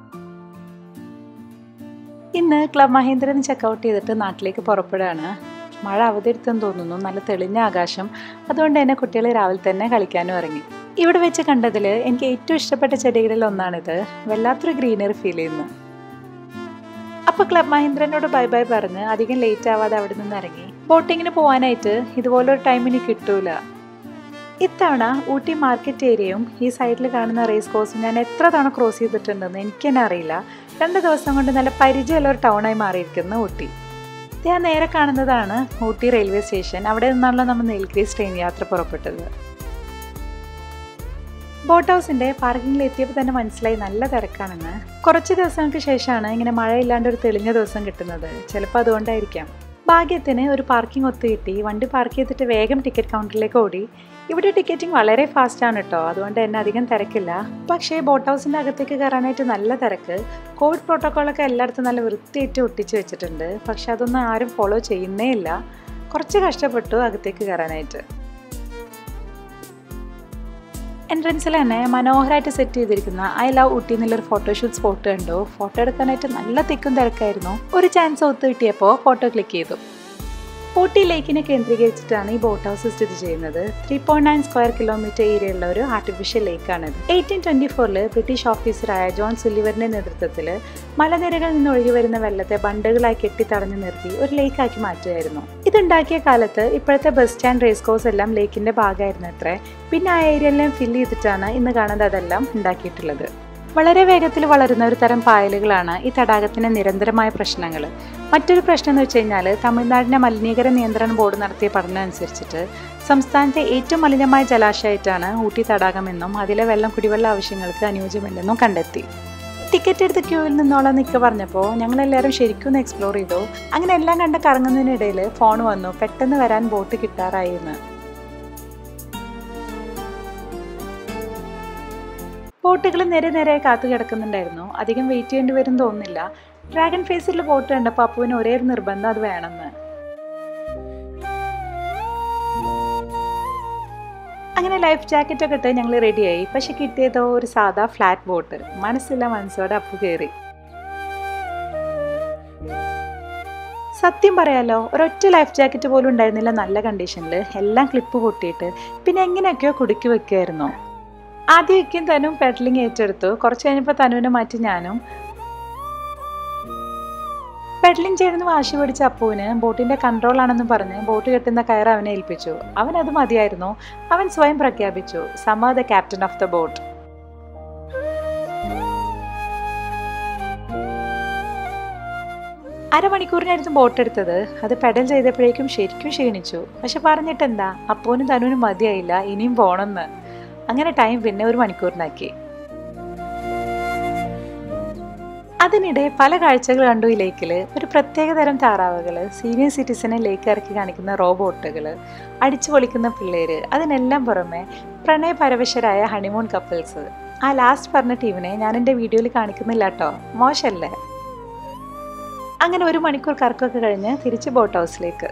ഇന്ന് ക്ലബ് മഹീന്ദ്രന്ന് ചെക്കൗട്ട് ചെയ്തിട്ട് നാട്ടിലേക്ക് പുറപ്പെടുകയാണ്. മഴ അവധിയെടുത്തെന്ന് തോന്നുന്നു, നല്ല തെളിഞ്ഞ ആകാശം. അതുകൊണ്ട് തന്നെ കുട്ടികൾ രാവിലെ തന്നെ കളിക്കാനും ഇറങ്ങി. ഇവിടെ വെച്ച് കണ്ടതിൽ എനിക്ക് ഏറ്റവും ഇഷ്ടപ്പെട്ട ചെടികളിൽ ഒന്നാണിത്. വല്ലാത്തൊരു ഗ്രീനറി ഫീൽ ചെയ്യുന്നു. അപ്പോൾ ക്ലബ് മഹീന്ദ്രനോട് ബൈ ബൈ പറഞ്ഞ് അധികം ലേറ്റ് ആവാതെ അവിടെ നിന്ന് ഇറങ്ങി. ബോട്ടിങ്ങിന് പോകാനായിട്ട് ഇതുപോലൊരു ടൈം ഇനി കിട്ടൂല. ഇത്തവണ ഊട്ടി മാർക്കറ്റ് ഏരിയയും ഈ സൈഡിൽ കാണുന്ന റേസ് കോഴ്സും ഞാൻ എത്ര തവണ ക്രോസ് ചെയ്തിട്ടുണ്ടെന്ന് എനിക്ക് തന്നെ അറിയില്ല. 2 ദിവസം കൊണ്ട് നല്ല പരിചയമുള്ള ഒരു ടൗണായി മാറിയിരിക്കുന്ന ഊട്ടി. ഞാൻ നേരെ കാണുന്നതാണ് ഊട്ടി റെയിൽവേ സ്റ്റേഷൻ. അവിടെ നിന്നാണല്ലോ നമ്മൾ നീൽഗിരീസ് ട്രെയിൻ യാത്ര പുറപ്പെട്ടത്. ബോട്ട് ഹൗസിൻ്റെ പാർക്കിങ്ങിൽ എത്തിയപ്പോൾ തന്നെ മനസ്സിലായി നല്ല തിരക്കാണെന്ന്. കുറച്ച് ദിവസങ്ങൾക്ക് ശേഷമാണ് ഇങ്ങനെ മഴയില്ലാണ്ട് ഒരു തെളിഞ്ഞ ദിവസം കിട്ടുന്നത്. ചിലപ്പോൾ അതുകൊണ്ടായിരിക്കാം. ഭാഗ്യത്തിന് ഒരു പാർക്കിംഗ് ഒത്തു കിട്ടി. വണ്ടി പാർക്ക് ചെയ്തിട്ട് വേഗം ടിക്കറ്റ് കൗണ്ടറിലേക്ക് ഓടി. ഇവിടെ ടിക്കറ്റിംഗ് വളരെ ഫാസ്റ്റാണ് കേട്ടോ, അതുകൊണ്ട് തന്നെ അധികം തിരക്കില്ല. പക്ഷേ ബോട്ട് ഹൗസിൻ്റെ അകത്തേക്ക് കയറാനായിട്ട് നല്ല തിരക്ക്. കോവിഡ് പ്രോട്ടോക്കോളൊക്കെ എല്ലായിടത്തും നല്ല വൃത്തിയായിട്ട് ഒട്ടിച്ച് വെച്ചിട്ടുണ്ട്. പക്ഷെ അതൊന്നും ആരും ഫോളോ ചെയ്യുന്നേ ഇല്ല. കുറച്ച് കഷ്ടപ്പെട്ടു അകത്തേക്ക് കയറാനായിട്ട്. എൻട്രൻസിൽ തന്നെ മനോഹരമായിട്ട് സെറ്റ് ചെയ്തിരിക്കുന്ന ഐ ലവ് ഊട്ടി എന്നുള്ളൊരു ഫോട്ടോഷൂട്ട് സ്പോട്ട് കണ്ടു. ഫോട്ടോ എടുക്കാനായിട്ട് നല്ല തിക്കും തിരക്കായിരുന്നു. ഒരു ചാൻസ് ഒത്തു കിട്ടിയപ്പോൾ ഫോട്ടോ ക്ലിക്ക് ചെയ്തു. ഊട്ടി ലേക്കിനെ കേന്ദ്രീകരിച്ചിട്ടാണ് ഈ ബോട്ട് ഹൗസ് സ്ഥിതി ചെയ്യുന്നത്. 3.9 സ്ക്വയർ കിലോമീറ്റർ ഏരിയയുള്ള ഒരു ആർട്ടിഫിഷ്യൽ ലേക്കാണിത്. 1824 ബ്രിട്ടീഷ് ഓഫീസറായ ജോൺ സുലിവറിന്റെ നേതൃത്വത്തിൽ മലനിരകളിൽ നിന്ന് ഒഴുകി വരുന്ന വെള്ളത്തെ ബണ്ടുകളായി കെട്ടിത്തടഞ്ഞു നിർത്തി ഒരു ലേക്കാക്കി മാറ്റുകയായിരുന്നു. ഇതുണ്ടാക്കിയ കാലത്ത് ഇപ്പോഴത്തെ ബസ് സ്റ്റാൻഡ്, റേസ് കോഴ്സ് എല്ലാം ലേക്കിന്റെ ഭാഗമായിരുന്നു അത്രേ. പിന്നെ ആ ഏരിയയെല്ലാം ഫില്ല് ചെയ്തിട്ടാണ് ഇന്ന് കാണുന്നത് അതെല്ലാം ഉണ്ടാക്കിയിട്ടുള്ളത്. വളരെ വേഗത്തിൽ വളരുന്ന ഒരു തരം പായലുകളാണ് ഈ തടാകത്തിന് നിരന്തരമായ പ്രശ്നങ്ങൾ. മറ്റൊരു പ്രശ്നം എന്ന് വെച്ച് കഴിഞ്ഞാൽ തമിഴ്നാടിൻ്റെ മലിനീകരണ നിയന്ത്രണ ബോർഡ് നടത്തിയ പഠനം അനുസരിച്ചിട്ട് സംസ്ഥാനത്തെ ഏറ്റവും മലിനമായ ജലാശയമായിട്ടാണ് ഊട്ടി തടാകമെന്നും അതിലെ വെള്ളം കുടിവെള്ള ആവശ്യങ്ങൾക്ക് അനുയോജ്യമല്ലെന്നും കണ്ടെത്തി. ടിക്കറ്റ് എടുത്ത് ക്യൂവിൽ നിന്നോളം നിൽക്കുക പറഞ്ഞപ്പോൾ ഞങ്ങളെല്ലാവരും ശരിക്കും ഒന്ന് എക്സ്പ്ലോർ ചെയ്തു. അങ്ങനെ എല്ലാം കണ്ട് കറങ്ങുന്നതിനിടയിൽ ഫോൺ വന്നു, പെട്ടെന്ന് വരാൻ ബോട്ട് കിട്ടാറായി എന്ന്. ബോട്ടുകൾ നേരെ കാത്തു കിടക്കുന്നുണ്ടായിരുന്നു. അധികം വെയിറ്റ് ചെയ്യേണ്ടി വരും തോന്നുന്നില്ല. ഡ്രാഗൺ ഫേസിൽ ബോട്ട് കണ്ടപ്പോൾ അപ്പുവിന് ഒരേ ഒരു നിർബന്ധം, അത് വേണമെന്ന്. അങ്ങനെ ലൈഫ് ജാക്കറ്റൊക്കെ ഇട്ട് ഞങ്ങൾ റെഡിയായി. പക്ഷെ കിട്ടിയതോ ഒരു സാധാ ഫ്ലാറ്റ് ബോട്ട്. മനസ്സോടെ അപ്പു കയറി. സത്യം പറയാലോ, ഒരൊറ്റ ലൈഫ് ജാക്കറ്റ് പോലും ഉണ്ടായിരുന്നില്ല നല്ല കണ്ടീഷനിൽ. എല്ലാം ക്ലിപ്പ് പൊട്ടിയിട്ട് പിന്നെ എങ്ങനെയൊക്കെയോ കുടുക്കി വെക്കുമായിരുന്നു. ആദ്യമൊക്കെയും തനും പെഡലിങ് ഏറ്റെടുത്തു. കുറച്ച് കഴിഞ്ഞപ്പോൾ തനുവിനെ മാറ്റി ഞാനും. പെഡലിംഗ് ചെയ്തെന്ന് വാശി പിടിച്ച അപ്പുവിന് ബോട്ടിന്റെ കൺട്രോൾ ആണെന്ന് പറഞ്ഞ് ബോട്ട് കെട്ടുന്ന കയർ അവനെ ഏൽപ്പിച്ചു. അവനത് മതിയായിരുന്നു. അവൻ സ്വയം പ്രഖ്യാപിച്ചു, Sama the captain of the boat. അരമണിക്കൂറിനായിരുന്നു ബോട്ട് എടുത്തത്. അത് പെഡൽ ചെയ്തപ്പോഴേക്കും ശരിക്കും ക്ഷീണിച്ചു. പക്ഷെ പറഞ്ഞിട്ടെന്താ, അപ്പൂനും തനുവിനും മതിയായില്ല, ഇനിയും പോണമെന്ന്. അങ്ങനെ ടൈം പിന്നെ 1 മണിക്കൂറിനാക്കി. അതിനിടെ പല കാഴ്ചകൾ കണ്ടു ഈ ലേക്കിൽ. ഒരു പ്രത്യേകതരം താറാവുകൾ, സീനിയർ സിറ്റിസനെ ലേക്ക് ഇറക്കി കാണിക്കുന്ന റോബോട്ടുകൾ, അടിച്ചു പൊളിക്കുന്ന പിള്ളേര്, അതിനെല്ലാം പുറമെ പ്രണയപരവശരായ ഹണിമൂൺ കപ്പിൾസ്. ആ ലാസ്റ്റ് പറഞ്ഞ ടീമിനെ ഞാൻ എൻ്റെ വീഡിയോയിൽ കാണിക്കുന്നില്ല കേട്ടോ, മോശമല്ലേ. അങ്ങനെ 1 മണിക്കൂർ കറക്കമൊക്കെ കഴിഞ്ഞ് തിരിച്ച് ബോട്ട് ഹൗസിലേക്ക്.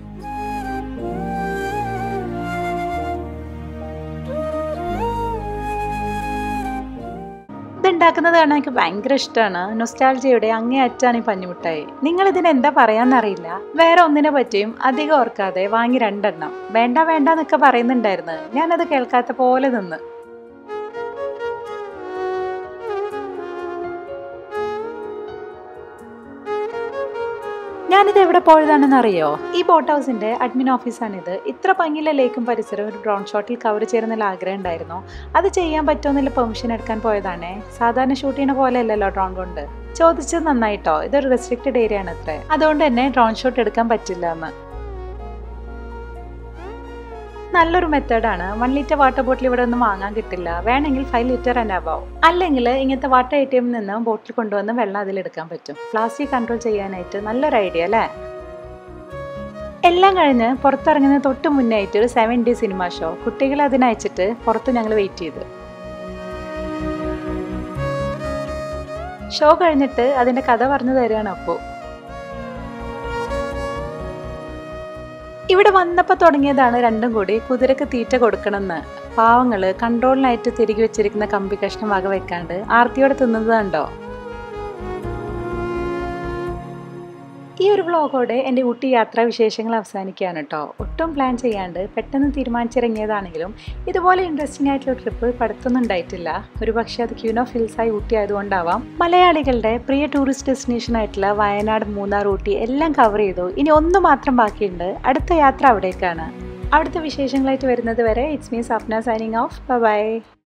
ഇതുണ്ടാക്കുന്നത് കാണാൻ എനിക്ക് ഭയങ്കര ഇഷ്ടമാണ്. നൊസ്റ്റാൾജിയയുടെ അങ്ങേ അറ്റാണ് ഈ പഞ്ഞുമിഠായി. നിങ്ങൾ ഇതിന് എന്താ പറയാന്നറിയില്ല. വേറെ ഒന്നിനെ പറ്റിയും അധികം ഓർക്കാതെ വാങ്ങി 2 എണ്ണം. വേണ്ട വേണ്ട എന്നൊക്കെ പറയുന്നുണ്ടായിരുന്നു. ഞാനത് കേൾക്കാത്ത പോലെ നിന്ന്. ഞാനിത് എവിടെ പോയതാണെന്ന് അറിയോ? ഈ ബോട്ട് ഹൗസിന്റെ അഡ്മിൻ ഓഫീസാണിത്. ഇത്ര ഭംഗിയുള്ള ലേക്കും പരിസരവും ഒരു ഡ്രോൺ ഷോട്ടിൽ കവർ ചെയ്യുന്ന ആഗ്രഹം ഉണ്ടായിരുന്നു. അത് ചെയ്യാൻ പറ്റുമെന്നുള്ള പെർമിഷൻ എടുക്കാൻ പോയതാണേ. സാധാരണ ഷൂട്ട് ചെയ്യുന്ന പോലെ അല്ലല്ലോ ഡ്രോൺ കൊണ്ട്. ചോദിച്ചത് നന്നായിട്ടോ, ഇതൊരു റെസ്ട്രിക്റ്റഡ് ഏരിയ ആണ് അത്രേ. അതുകൊണ്ട് തന്നെ ഡ്രോൺ ഷോട്ട് എടുക്കാൻ പറ്റില്ല എന്ന്. നല്ലൊരു മെത്തേഡാണ്. 1 ലിറ്റർ വാട്ടർ ബോട്ടിൽ ഇവിടെ ഒന്നും വാങ്ങാൻ കിട്ടില്ല. വേണമെങ്കിൽ 5 ലിറ്റർ തന്നെ ആവാം. അല്ലെങ്കിൽ ഇങ്ങനത്തെ വാട്ടർ ATM നിന്ന് ബോട്ടിൽ കൊണ്ടുവന്ന് വെള്ളം അതിലെടുക്കാൻ പറ്റും. പ്ലാസ്റ്റിക് കൺട്രോൾ ചെയ്യാനായിട്ട് നല്ലൊരു ഐഡിയ അല്ലേ. എല്ലാം കഴിഞ്ഞ് പുറത്തിറങ്ങുന്ന തൊട്ട് മുന്നേ ആയിട്ട് ഒരു 7D സിനിമ ഷോ. കുട്ടികളെ അതിനയച്ചിട്ട് പുറത്ത് ഞങ്ങൾ വെയിറ്റ് ചെയ്തു. ഷോ കഴിഞ്ഞിട്ട് അതിന്റെ കഥ പറഞ്ഞു തരികയാണ് അപ്പു. ഇവിടെ വന്നപ്പോൾ തുടങ്ങിയതാണ് രണ്ടും കൂടി കുതിരക്ക് തീറ്റ കൊടുക്കണമെന്ന്. പാവങ്ങള് കൺട്രോളിനായിട്ട് തിരികെ വെച്ചിരിക്കുന്ന കമ്പി കഷ്ണം വക വെക്കാണ്ട് ആർത്തിയോടെ തിന്നത് കണ്ടോ. ഈ ഒരു വ്ളോഗോടെ എൻ്റെ ഊട്ടി യാത്രാ വിശേഷങ്ങൾ അവസാനിക്കുകയാണ് കേട്ടോ. ഒട്ടും പ്ലാൻ ചെയ്യാണ്ട് പെട്ടെന്ന് തീരുമാനിച്ചിറങ്ങിയതാണെങ്കിലും ഇതുപോലെ ഇൻട്രസ്റ്റിംഗ് ആയിട്ടുള്ള ട്രിപ്പ് പഠിത്തമൊന്നും ഉണ്ടായിട്ടില്ല. ഒരു പക്ഷേ അത് ക്യൂൻ ഓഫ് ഹിൽസായി ഊട്ടി ആയതുകൊണ്ടാവാം. മലയാളികളുടെ പ്രിയ ടൂറിസ്റ്റ് ഡെസ്റ്റിനേഷൻ ആയിട്ടുള്ള വയനാട്, മൂന്നാർ, ഊട്ടി എല്ലാം കവർ ചെയ്തു. ഇനി ഒന്ന് മാത്രം ബാക്കിയുണ്ട്. അടുത്ത യാത്ര അവിടേക്കാണ്. അവിടുത്തെ വിശേഷങ്ങളായിട്ട് വരുന്നത് വരെ it's me Safna signing off. By.